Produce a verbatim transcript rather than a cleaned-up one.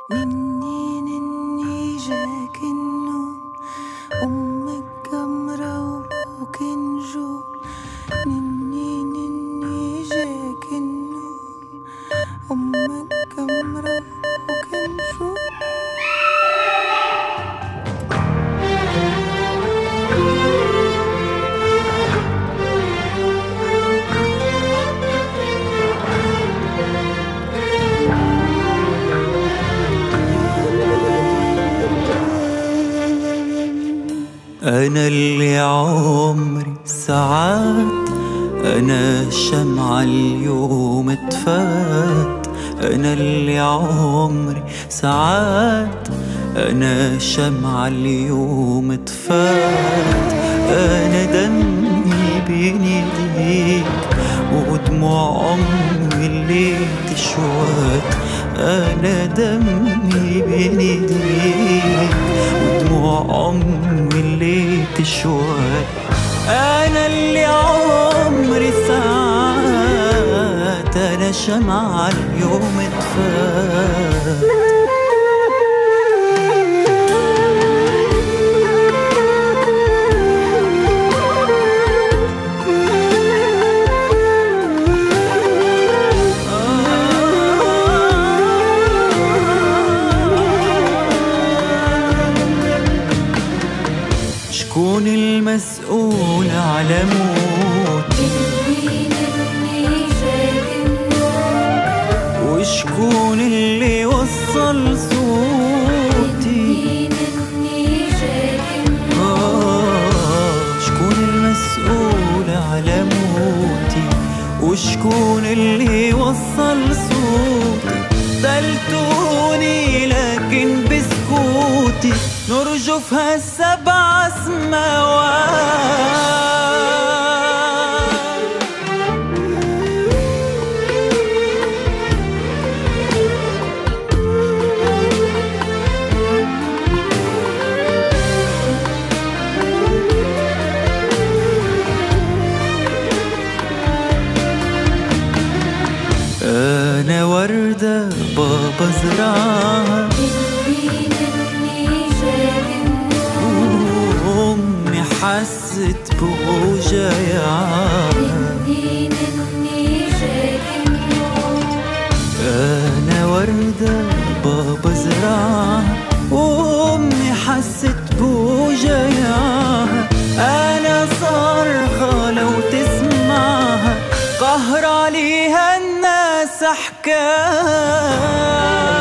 نني نني جاك النوم، أمك جمرة وأبوك نجوم. نني نني جاك النوم، أمك جمرة وأبوك نجوم. أنا اللي عمري ساعات، أنا شمعة اليوم اتفات. أنا اللي عمري ساعات، أنا شمعة اليوم اتفات. أنا دمي بين ايديك ودموع عمري اللي تشوات. أنا دمي بين ايديك ودموع عمري اللي تشوات. أنا اللي عمري ساعات، أنا شمعة اليوم اتفات. شكون المسؤول على موتي؟ وشكون اللي وصل صوتي؟ آه شكون المسؤول على موتي؟ وشكون اللي وصل صوتي؟ دلتوني لكن بسكوتي نرجف هالسبع سماوات. أنا وردة بابا زرعها، وأمي حست بوجعها. أنا وردة بابا زرعها، وأمي حست بوجعها. أنا صارخة لو تسمعها، قهر عليها الناس حكاها.